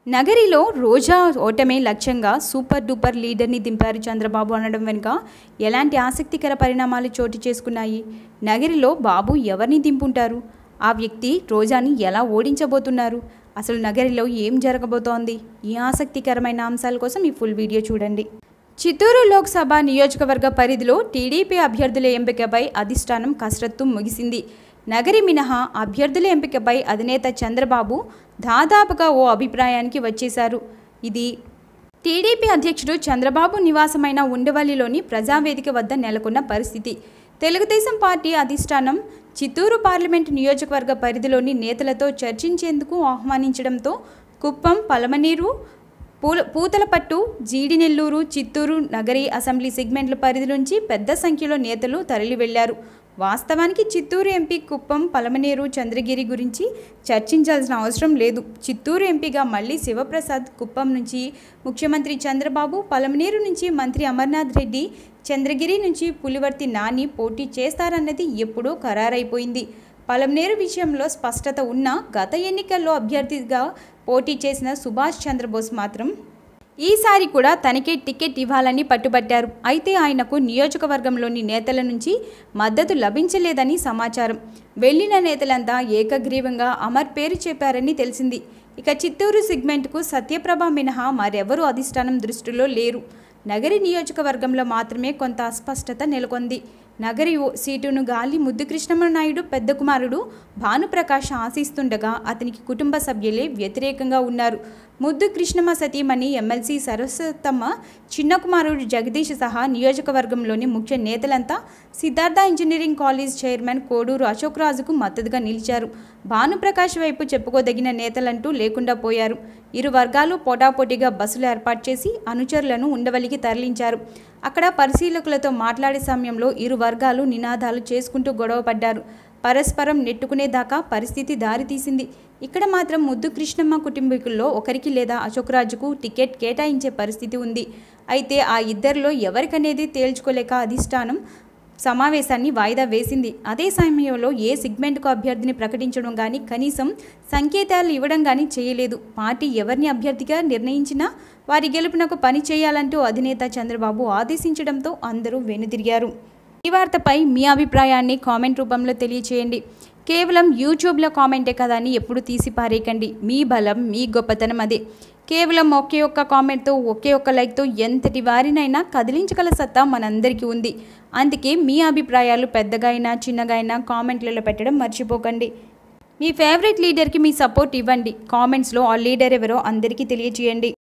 నగరిలో రోజా ఓటమే లక్ష్యంగా super duper లీడర్ని దింపారు చంద్రబాబు అనడం వెనుక ఎలాంటి ఆసక్తికర పరిణామాలు చోటు చేసుకున్నాయి? నగరిలో బాబు ఎవరిని దింపుంటారు? ఆ వ్యక్తి రోజాని ఎలా ఓడించబోతున్నారు? అసలు నగరిలో ఏం జరగబోతోంది? ఈ ఆసక్తికరమైన అంశాల కోసం ఈ ఫుల్ వీడియో చూడండి. చిత్తూరు లోక్సభ నియోజకవర్గ పరిధిలో టీడీపీ అభ్యర్థుల ఎంపికపై అధిష్టానం కసరత్తు ముగిసింది. నగరి మినహా అభ్యర్థుల ఎంపికపై అధినేత చంద్రబాబు దాదాపుగా ఓ అభిప్రాయానికి వచ్చేశారు. ఇది టీడీపీ అధ్యక్షుడు చంద్రబాబు నివాసమైన ఉండవల్లిలోని ప్రజావేదిక వద్ద నెలకొన్న పరిస్థితి. తెలుగుదేశం పార్టీ అధిష్టానం చిత్తూరు పార్లమెంటు నియోజకవర్గ పరిధిలోని నేతలతో చర్చించేందుకు ఆహ్వానించడంతో కుప్పం, పలమనేరు, పూతలపట్టు, జీడినెల్లూరు, చిత్తూరు నగరి అసెంబ్లీ సెగ్మెంట్ల పరిధి నుంచి పెద్ద సంఖ్యలో నేతలు తరలి వెళ్లారు. వాస్తవానికి చిత్తూరు ఎంపీ కుప్పం, పలమనేరు, చంద్రగిరి గురించి చర్చించాల్సిన అవసరం లేదు. చిత్తూరు ఎంపీగా మళ్లీ శివప్రసాద్, కుప్పం నుంచి ముఖ్యమంత్రి చంద్రబాబు, పలమనేరు నుంచి మంత్రి అమర్నాథ్ రెడ్డి, చంద్రగిరి నుంచి పులివర్తి నాని పోటీ చేస్తారన్నది ఎప్పుడూ ఖరారైపోయింది. పలమనేరు విషయంలో స్పష్టత ఉన్నా గత ఎన్నికల్లో అభ్యర్థిగా పోటీ చేసిన సుభాష్ చంద్రబోస్ మాత్రం ఈసారి కూడా తనకే టికెట్ ఇవ్వాలని పట్టుబట్టారు. అయితే ఆయనకు నియోజకవర్గంలోని నేతల నుంచి మద్దతు లభించలేదని సమాచారం. వెళ్లిన నేతలంతా ఏకగ్రీవంగా అమర్ పేరు చెప్పారని తెలిసింది. ఇక చిత్తూరు సెగ్మెంట్కు సత్యప్రభ మినహా మరెవరూ అధిష్టానం దృష్టిలో లేరు. నగరి నియోజకవర్గంలో మాత్రమే కొంత అస్పష్టత నెలకొంది. నగరి సీటును గాలి ముద్దుకృష్ణమనాయుడు పెద్ద కుమారుడు భానుప్రకాష్ ఆశిస్తుండగా అతనికి కుటుంబ సభ్యులే వ్యతిరేకంగా ఉన్నారు. ముద్దు కృష్ణమ్మ సతీమణి ఎమ్మెల్సీ సరస్వతమ్మ, చిన్న కుమారుడు జగదీష్ సహా నియోజకవర్గంలోని ముఖ్య నేతలంతా Siddhartha engineering college chairman Koduru Ashok రాజుకు మద్దతుగా నిలిచారు. భానుప్రకాష్ వైపు చెప్పుకోదగిన నేతలంటూ లేకుండా పోయారు. ఇరు వర్గాలు పోటాపోటీగా బస్సులు ఏర్పాటు చేసి అనుచరులను ఉండవల్లికి తరలించారు. అక్కడ పరిశీలకులతో మాట్లాడే సమయంలో ఇరు వర్గాలు నినాదాలు చేసుకుంటూ గొడవపడ్డారు. పరస్పరం నెట్టుకునేదాకా పరిస్థితి దారితీసింది. ఇక్కడ మాత్రం ముద్దు కృష్ణమ్మ కుటుంబీకుల్లో ఒకరికి లేదా అశోక్ రాజుకు టికెట్ కేటాయించే పరిస్థితి ఉంది. అయితే ఆ ఇద్దరిలో ఎవరికనేది తేల్చుకోలేక అధిష్టానం సమావేశాన్ని వాయిదా వేసింది. అదే సమయంలో ఏ సెగ్మెంట్కు అభ్యర్థిని ప్రకటించడం కానీ, కనీసం సంకేతాలు ఇవ్వడం కానీ చేయలేదు. పార్టీ ఎవరిని అభ్యర్థిగా నిర్ణయించినా వారి గెలుపునకు పని చేయాలంటూ అధినేత చంద్రబాబు ఆదేశించడంతో అందరూ వెనుదిరిగారు. ఈ వార్తపై మీ అభిప్రాయాన్ని కామెంట్ రూపంలో తెలియచేయండి. కేవలం యూట్యూబ్లో కామెంటే కదా అని ఎప్పుడు తీసి పారేయకండి. మీ బలం, మీ గొప్పతనం అదే. కేవలం ఒకే ఒక్క కామెంట్తో, ఒకే ఒక్క లైక్తో ఎంతటి వారినైనా కదిలించగల సత్తా మనందరికీ ఉంది. అందుకే మీ అభిప్రాయాలు పెద్దగా అయినా చిన్నగా అయినా కామెంట్లలో పెట్టడం మర్చిపోకండి. మీ ఫేవరెట్ లీడర్కి మీ సపోర్ట్ ఇవ్వండి. కామెంట్స్లో ఆ లీడర్ ఎవరో అందరికీ తెలియజేయండి.